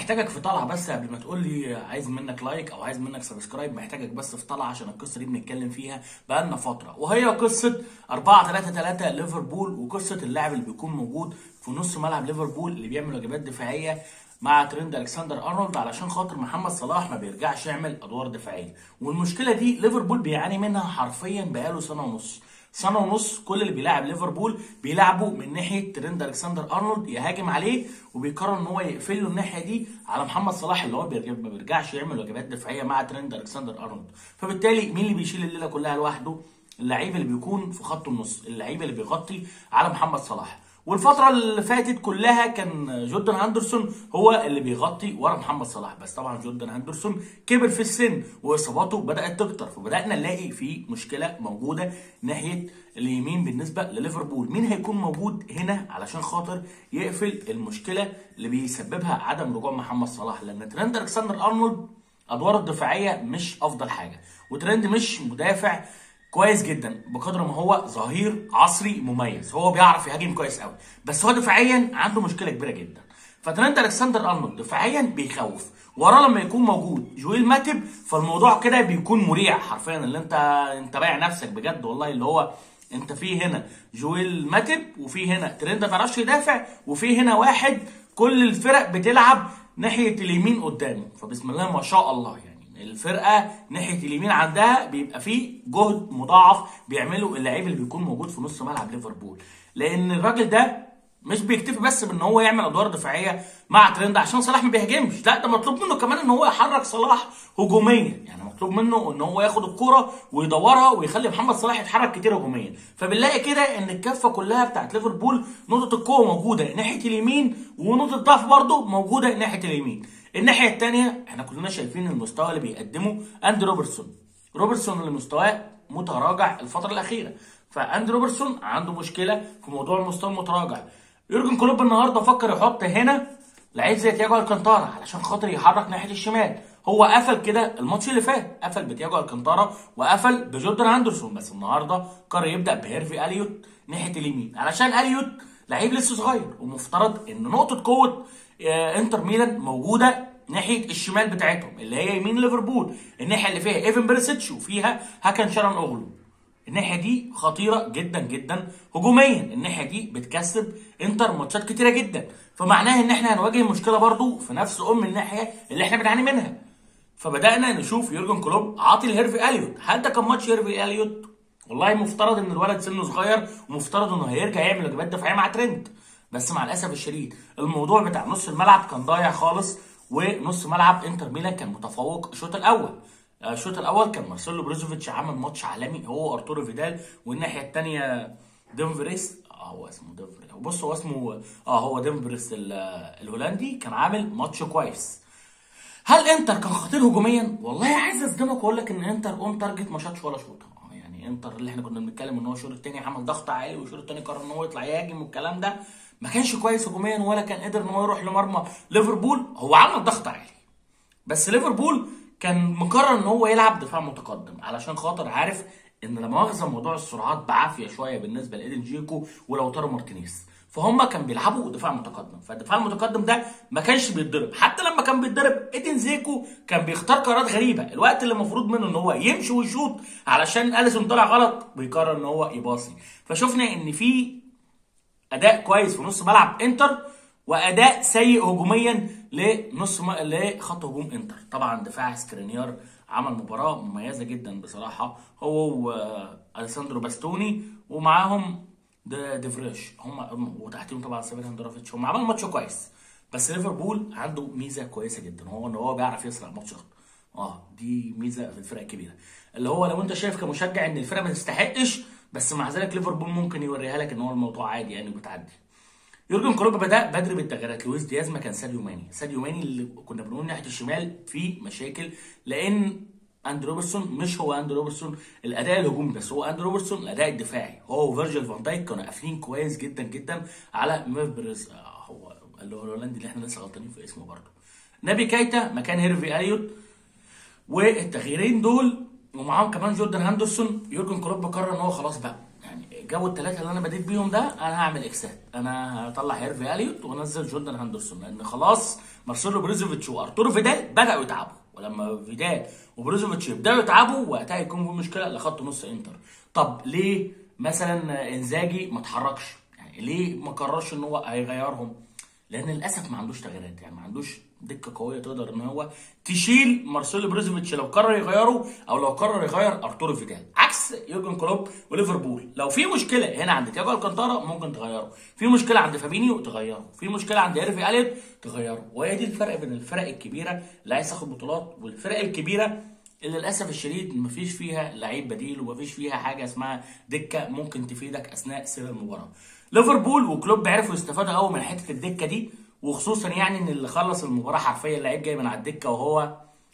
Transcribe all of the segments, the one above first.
محتاجك في طلعه بس قبل ما تقول لي عايز منك لايك او عايز منك سبسكرايب. محتاجك بس في طلعه عشان القصه دي بنتكلم فيها بقالنا فتره، وهي قصه 4-3-3 ليفربول، وقصه اللاعب اللي بيكون موجود في نص ملعب ليفربول اللي بيعمل واجبات دفاعيه مع تريند الكسندر ارنولد علشان خاطر محمد صلاح ما بيرجعش يعمل ادوار دفاعيه. والمشكله دي ليفربول بيعاني منها حرفيا بقاله سنه ونص. سنه ونص كل اللي بيلاعب ليفربول بيلعبوا من ناحيه تريند الكسندر ارنولد، يهاجم عليه وبيقرر ان هو يقفل له الناحيه دي على محمد صلاح اللي هو ما بيرجعش يعمل واجبات دفاعيه مع تريند الكسندر ارنولد. فبالتالي مين اللي بيشيل الليله كلها لوحده؟ اللعيب اللي بيكون في خط النص، اللعيب اللي بيغطي على محمد صلاح. والفترة اللي فاتت كلها كان جوردان هاندرسون هو اللي بيغطي ورا محمد صلاح، بس طبعا جوردان هاندرسون كبر في السن واصاباته بدأت تكتر، فبدأنا نلاقي في مشكلة موجودة ناحية اليمين بالنسبة لليفربول. مين هيكون موجود هنا علشان خاطر يقفل المشكلة اللي بيسببها عدم رجوع محمد صلاح؟ لأن تريند الكسندر ارنولد أدواره الدفاعية مش أفضل حاجة، وتريند مش مدافع كويس جدا بقدر ما هو ظهير عصري مميز. هو بيعرف يهاجم كويس قوي، بس هو دفاعيا عنده مشكله كبيره جدا. فترينت الكسندر ارنولد دفاعيا بيخوف، وراه لما يكون موجود جويل ماتب فالموضوع كده بيكون مريع حرفيا. اللي انت بايع نفسك بجد والله، اللي هو انت في هنا جويل ماتب وفي هنا ترينت ما بيعرفش يدافع، وفي هنا واحد كل الفرق بتلعب ناحيه اليمين قدامه. فبسم الله ما شاء الله، الفرقه ناحيه اليمين عندها بيبقى فيه جهد مضاعف بيعمله اللعيب اللي بيكون موجود في نص ملعب ليفربول. لان الراجل ده مش بيكتفي بس بان هو يعمل ادوار دفاعيه مع تريند عشان صلاح ما بيهاجمش، لا ده مطلوب منه كمان ان هو يحرك صلاح هجوميا. يعني مطلوب منه ان هو ياخد الكوره ويدورها ويخلي محمد صلاح يتحرك كتير هجوميا. فبنلاقي كده ان الكفه كلها بتاعت ليفربول نقطه القوه موجوده ناحيه اليمين، ونقطه الضعف برده موجوده ناحيه اليمين. الناحيه الثانيه احنا كلنا شايفين المستوى اللي بيقدمه اندي روبرتسون اللي مستواه متراجع الفتره الاخيره. فاندي روبرتسون عنده مشكله في موضوع المستوى المتراجع. يورجن كلوب النهارده فكر يحط هنا لعيب زي تياجو الكانتارا علشان خاطر يحرك ناحيه الشمال. هو قفل كده الماتش اللي فات، قفل بتياجو الكانتارا وقفل بجوردان هاندرسون، بس النهارده قرر يبدا بهيرفي اليوت ناحيه اليمين علشان اليوت لعيب لسه صغير، ومفترض ان نقطه قوه انتر ميلان موجوده ناحيه الشمال بتاعتهم اللي هي يمين ليفربول، الناحيه اللي فيها ايفن بيرسيتش وفيها هاكان شارون اوغلو. الناحيه دي خطيره جدا جدا هجوميا، الناحيه دي بتكسب انتر ماتشات كتيره جدا، فمعناها ان احنا هنواجه مشكله برضو في نفس الناحيه اللي احنا بنعاني منها. فبدانا نشوف يورجن كلوب عاطي لهيرفي اليوت. هل ده كان ماتش هيرفي اليوت؟ والله مفترض ان الولد سنه صغير ومفترض انه هيرجع يعمل واجبات دفاعيه مع ترينت، بس مع الاسف الشديد الموضوع بتاع نص الملعب كان ضايع خالص، ونص ملعب انتر ميلان كان متفوق الشوط الاول. الشوط الاول كان مارسيلو بروزوفيتش عمل ماتش عالمي هو وارتورو فيدال، والناحيه الثانيه ديمفريس هو اسمه ديمفريس، بص هو اسمه هو ديمفريس الهولندي كان عامل ماتش كويس. هل انتر كان خطير هجوميا؟ والله عايز اصدمك واقول لك ان انتر اون تارجت ما شاطش ولا شوطه. يعني انتر اللي احنا كنا بنتكلم ان هو الشوط الثاني عمل ضغط عالي والشوط الثاني قرر ان هو يطلع يهاجم والكلام ده، ما كانش كويس هجوميا ولا كان قادر ان هو يروح لمرمى ليفربول. هو عمل ضغط عالي بس ليفربول كان مقرر ان هو يلعب دفاع متقدم علشان خاطر عارف ان لا مؤاخذه موضوع السرعات بعافيه شويه بالنسبه لايدن جيكو ولوتارو مارتينيز، فهم كان بيلعبوا دفاع متقدم. فالدفاع المتقدم ده ما كانش بيتضرب، حتى لما كان بيتضرب ايدن زيكو كان بيختار قرارات غريبه. الوقت اللي المفروض منه ان هو يمشي ويشوط علشان اليسون طلع غلط بيقرر ان هو يباصي. فشفنا ان في اداء كويس في نص ملعب انتر واداء سيء هجوميا لخط هجوم انتر. طبعا دفاع سكرينيار عمل مباراه مميزه جدا بصراحه، هو واليساندرو باستوني ومعاهم ديفريش هم، وتحتيهم طبعا سيفن هاندرافيتش، هم عملوا ماتش كويس. بس ليفربول عنده ميزه كويسه جدا، هو ان هو بيعرف يسرق ماتشات. دي ميزه في الفرق الكبيره، اللي هو لو انت شايف كمشجع ان الفرقه ما تستحقش، بس مع ذلك ليفربول ممكن يوريها لك ان هو الموضوع عادي يعني وبتعدي. يورجن كلوب بدا بدري بالتغييرات. لويس دياز مكان ساديو ماني اللي كنا بنقول ناحيه الشمال في مشاكل، لان اندي روبرتسون مش هو اندي روبرتسون الاداء الهجومي بس، هو اندي روبرتسون الاداء الدفاعي. هو وفيرجيل فان دايك كانوا قافلين كويس جدا جدا على ميفبرز، هو الهولندي اللي احنا لسه غلطانين في اسمه برضه. نبي كايتا مكان هيرفي اليوت، والتغييرين دول ومعاهم كمان جوردان هاندرسون. يورجن كلوب قرر ان هو خلاص بقى يعني جو الثلاثه اللي انا بديت بيهم ده انا هعمل اكسات، انا هطلع هيرفي اليوت وانزل جوردان هاندرسون، لان خلاص مارسيلو بروزوفيتش وارتورو فيدال بداوا يتعبوا، ولما فيدال وبروزوفيتش يبداوا يتعبوا وقتها يكون في مشكله لخط نص انتر. طب ليه مثلا انزاجي ما اتحركش؟ يعني ليه ما قررش ان هو هيغيرهم؟ لان للاسف ما عندوش تغييرات، يعني ما عندوش دكه قويه تقدر ان هو تشيل مارسيلو بروزوفيتش لو قرر يغيره، او لو قرر يغير ارتورو فيدال، عكس يورجن كلوب وليفربول. لو في مشكله هنا عند تياجو الكانتارا ممكن تغيره، في مشكله عند فابينيو تغيره، في مشكله عند هيرفي اليوت تغيره. وهي دي الفرق بين الفرق الكبيره اللي عايز تاخد بطولات والفرق الكبيره اللي للاسف الشديد مفيش فيها لعيب بديل ومفيش فيها حاجه اسمها دكه ممكن تفيدك اثناء سير المباراه. ليفربول وكلوب عرفوا يستفادوا قوي من حته الدكه دي، وخصوصا يعني ان اللي خلص المباراه حرفيا لعيب جاي من على الدكه وهو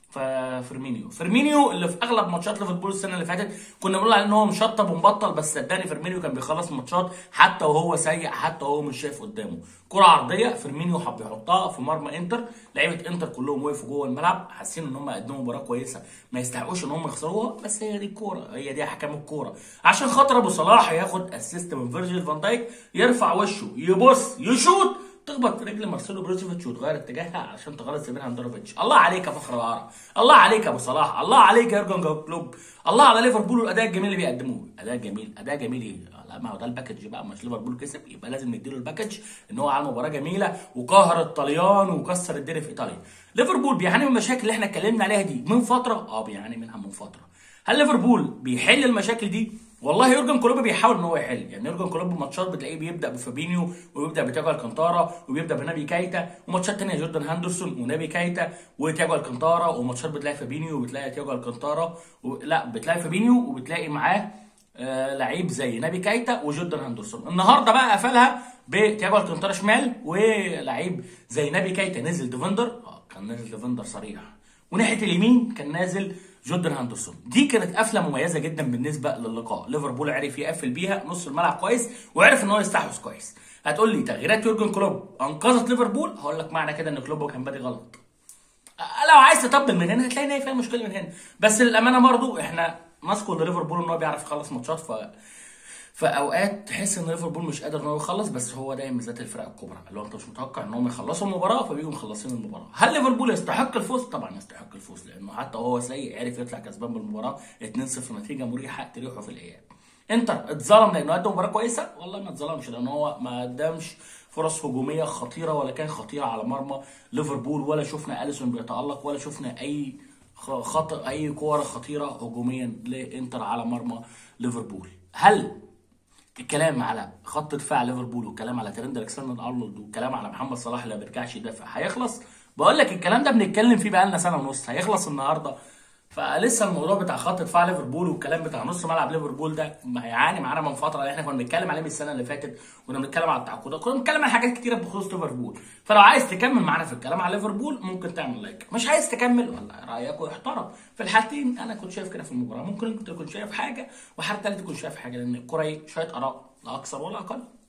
فيرمينيو اللي في اغلب ماتشات ليفربول السنه اللي فاتت كنا بنقول عليه ان هو مشطب ومبطل، بس صدقني فيرمينيو كان بيخلص ماتشات حتى وهو سيء، حتى وهو مش شايف قدامه كره عرضيه فيرمينيو حب يحطها في مرمى انتر، لعيبه انتر كلهم وقفوا جوه الملعب حاسين ان هم قدموا مباراه كويسه ما يستحقوش ان هم يخسروها، بس هي دي الكوره، هي دي احكام الكوره. عشان خاطر ابو صلاح ياخد اسيست من فيرجيل فان دايك، يرفع وشه يبص يشوط تخبط في رجل مارسيلو بروزوفيتش وتغير اتجاهها عشان تغلط سيفين هاندروفيتش. الله عليك يا فخر العرب، الله عليك يا ابو صلاح، الله عليك يا يورجن كلوب، الله على ليفربول والاداء الجميل اللي بيقدموه. اداء جميل، اداء جميل ايه؟ لا ما هو ده الباكج بقى، مش ليفربول كسب يبقى لازم نديله الباكج ان هو عمل مباراه جميله وقهر الطليان وكسر الدنيا في ايطاليا. ليفربول بيعاني من المشاكل اللي احنا اتكلمنا عليها دي من فتره، بيعاني منها من فتره. هل ليفربول بيحل المشاكل دي؟ والله يورجن كلوب بيحاول ان هو يحل، يعني يورجن كلوب ماتشات بتلاقيه بيبدا بفابينيو ويبدا بتياجو الكانتارا وبيبدا بنابي كايتا، وماتشات ثانيه جوردان هاندرسون ونابي كايتا وتياجو الكانتارا، وماتشات بتلاقي فابينيو وبتلاقي تياجو الكانتارا لا بتلاقي فابينيو وبتلاقي معاه لعيب زي نابي كايتا وجوردان هاندرسون. النهارده بقى قفلها بتياجو الكانتارا شمال ولعيب زي نابي كايتا نزل ديفندر، كان نازل ديفندر صريح، وناحيه اليمين كان نازل جوردان هاندرسون. دي كانت قفله مميزه جدا بالنسبه للقاء، ليفربول عرف يقفل بيها نص الملعب كويس وعرف ان هو يستحوذ كويس. هتقول لي تغييرات يورجن كلوب انقذت ليفربول؟ هقول لك معنى كده ان كلوب كان بادئ غلط. لو عايز تطبل من هنا هتلاقي ان هي فيها مشكله من هنا، بس للامانه برضو احنا نذكر لليفربول ان هو بيعرف يخلص ماتشات، فاوقات تحس ان ليفربول مش قادر ان هو يخلص، بس هو ده ميزات الفرق الكبرى اللي هو انت مش متوقع ان هم يخلصوا المباراه فبيجوا مخلصين المباراه. هل ليفربول يستحق الفوز؟ طبعا يستحق الفوز، لانه حتى وهو سيء عرف يطلع كسبان بالمباراه 2-0 نتيجه مريحه تريحه في الاياب. انتر اتظلم لانه قدم مباراه كويسه؟ والله ما اتظلمش، لان هو ما قدمش فرص هجوميه خطيره ولا كان خطيره على مرمى ليفربول، ولا شفنا اليسون بيتالق، ولا شفنا اي خطأ اي كوره خطيره هجوميا لانتر على مرمى ليفربول. هل الكلام على خط دفاع ليفربول والكلام على ترينت الكسندر ارنولد والكلام على محمد صلاح اللي ما بيرجعش يدافع هيخلص؟ بقول لك الكلام ده بنتكلم فيه بقالنا سنه ونص، هيخلص النهارده؟ فلسه الموضوع بتاع خط دفاع ليفربول والكلام بتاع نص ملعب ليفربول ده هيعاني معانا من فتره، اللي احنا كنا بنتكلم عليه من السنه اللي فاتت، كنا بنتكلم على التعاقدات، كنا بنتكلم على حاجات كتيره بخصوص ليفربول. فلو عايز تكمل معانا في الكلام على ليفربول ممكن تعمل لايك، مش عايز تكمل ولا رايك يحترم. في الحالتين انا كنت شايف كده في المباراه، ممكن انت تكون شايف حاجه وحد تاني تكون شايف حاجه، لان الكوره شويه اراء لا اكثر ولا اقل.